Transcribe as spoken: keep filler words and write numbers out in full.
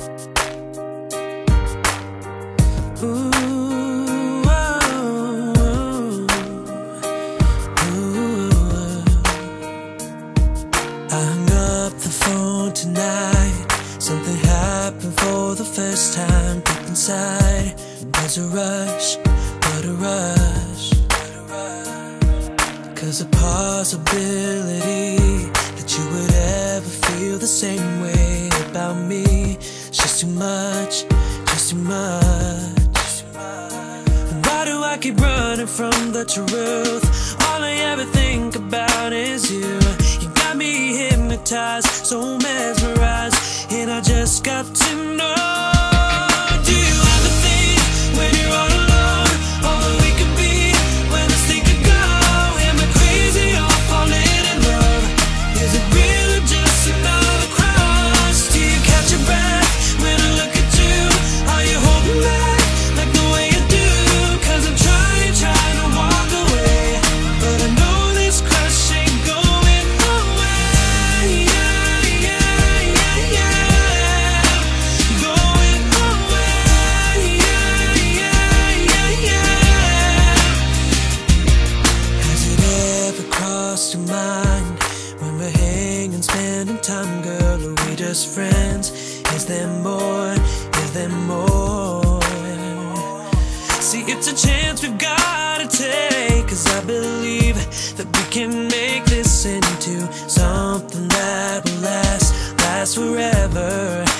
Ooh. Tonight, something happened for the first time. Deep inside, there's a rush, but a rush. Cause a possibility that you would ever feel the same way about me, it's just too much, just too much. Why do I keep running from the truth? All I ever think about is you. You got me hypnotized, so mesmerized, and I just got to know. Do you ever think when you're all alone, all that we could be, when this thing could go? Am I crazy or falling in love? Is it real or just another crush? Do you catch your breath when I look at you? Are you holding back like the way you do? Cause I'm trying, trying to walk away, but I know this crush ain't going away. Yeah, yeah, yeah, yeah. Going away. Yeah, yeah, yeah, yeah. Has it ever crossed your mind when we're hanging, spending time, girl? Are we just friends? Is there more? Is there more? See, it's a chance we've gotta take, cause I believe that we can make this into something that will last, last forever.